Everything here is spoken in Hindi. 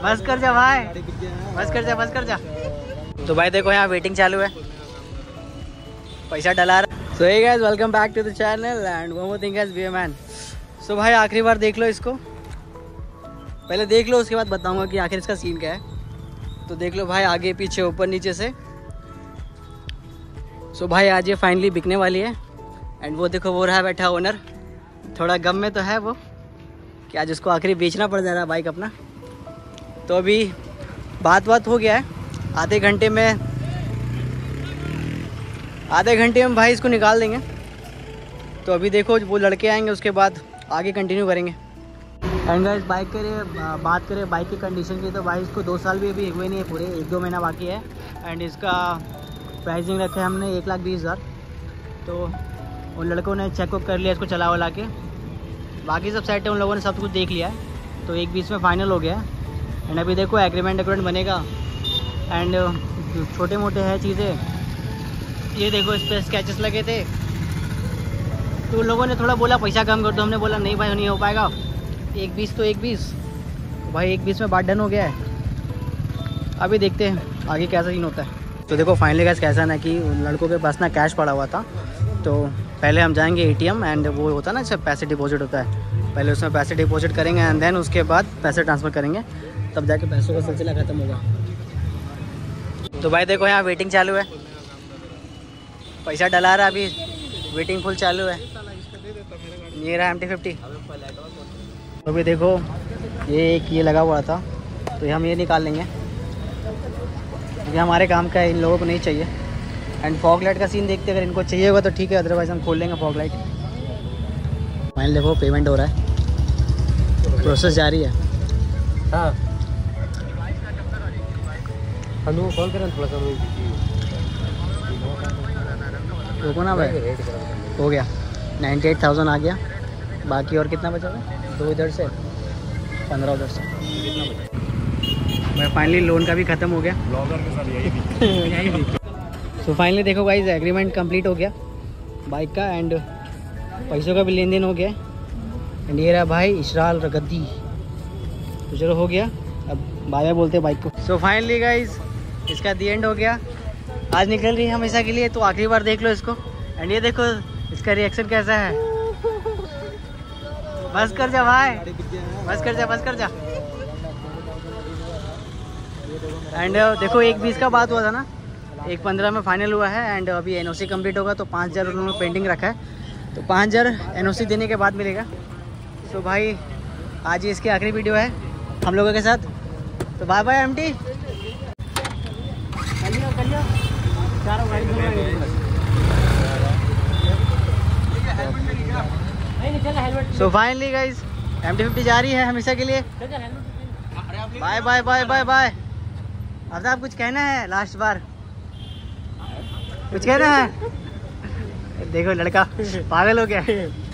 बस कर जा भाई, बस कर जा, बस कर जा। तो भाई देखो यहाँ वेटिंग चालू है, पैसा डला रहा। So hey guys, welcome back to the channel and one more thing guys, be a man. So भाई आखिरी बार देख लो इसको, पहले देख लो उसके बाद बताऊंगा कि आखिर इसका सीन क्या है। तो देख लो भाई, आगे पीछे ऊपर नीचे से। सो भाई आज ये फाइनली बिकने वाली है एंड वो देखो वो रहा बैठा ओनर, थोड़ा गम में तो है वो कि आज उसको आखिरी बेचना पड़ जा रहा है बाइक अपना। तो अभी बात हो गया है, आधे घंटे में भाई इसको निकाल देंगे। तो अभी देखो वो लड़के आएंगे, उसके बाद आगे कंटिन्यू करेंगे। एंड गाइस बात करें बाइक की कंडीशन की, तो भाई इसको 2 साल भी अभी हुए नहीं है, पूरे 1-2 महीना बाकी है। एंड इसका प्राइसिंग रखा है हमने 1,20,000। तो उन लड़कों ने चेक कर लिया इसको चला वला के, बाकी सब सेट है, उन लोगों ने सब कुछ देख लिया है। तो 1,20 में फाइनल हो गया है। एंड अभी देखो एग्रीमेंट बनेगा एंड छोटे मोटे है चीज़ें। ये देखो इस पर स्केचेस लगे थे, तो उन लोगों ने थोड़ा बोला पैसा कम कर दो, हमने बोला नहीं भाई नहीं हो पाएगा, 1,20 तो 1,20। तो भाई 1,20 में बात डन हो गया है। अभी देखते हैं आगे कैसा सीन होता है। तो देखो फाइनली गाइस कैसा ना कि उन लड़कों के पास ना कैश पड़ा हुआ था, तो पहले हम जाएंगे ATM एंड वो होता है ना जब पैसे डिपॉजिट होता है, पहले उसमें पैसे डिपॉजिट करेंगे एंड देन उसके बाद पैसे ट्रांसफ़र करेंगे, तब जाके पैसों का सिलसिला ख़त्म होगा। तो भाई देखो यहाँ वेटिंग चालू है, पैसा डला रहा, अभी वेटिंग फुल चालू है। ये रहा MT-50। तो अभी देखो ये लगा हुआ था, तो हम ये निकाल लेंगे क्योंकि हमारे काम का है, इन लोगों को नहीं चाहिए। एंड फॉग लाइट का सीन देखते, अगर इनको चाहिए होगा तो ठीक है, अदरवाइज़ हम खोल लेंगे फॉग लाइट। फाइनल देखो पेमेंट हो रहा है, प्रोसेस जारी है। हाँ कॉल करें थोड़ा सा रुको ना भाई। हो गया 98,000 आ गया, बाकी और कितना बचा है? 2 इधर से 15 उधर से। मैं फाइनली लोन का भी ख़त्म हो गया। सो फाइनली देखो गाइस एग्रीमेंट कंप्लीट हो गया बाइक का एंड पैसों का भी लेन देन हो गया। एंड ये रहा भाई इशराल रगद्दी। तो चलो हो गया, अब बाय बोलते हैं बाइक को। सो फाइनली गाइस इसका दी एंड हो गया, आज निकल रही है हमेशा के लिए। तो आखिरी बार देख लो इसको एंड ये देखो इसका रिएक्शन कैसा है। बस कर जा भाई, बस कर जा, बस कर जा। एंड देखो 1,20 का बात हुआ था ना, 1,15 में फाइनल हुआ है। एंड अभी NOC कंप्लीट होगा तो 5,000 उन्होंने पेंडिंग रखा है, तो 5,000 NOC देने के बाद मिलेगा। तो भाई आज ही इसकी आखिरी वीडियो है हम लोगों के साथ। तो bye bye MT। So finally guys MT-50 जा रही है हमेशा के लिए। Bye bye bye bye bye. अब आप कुछ कहना है लास्ट बार, कुछ कहना है? देखो लड़का पागल हो गया।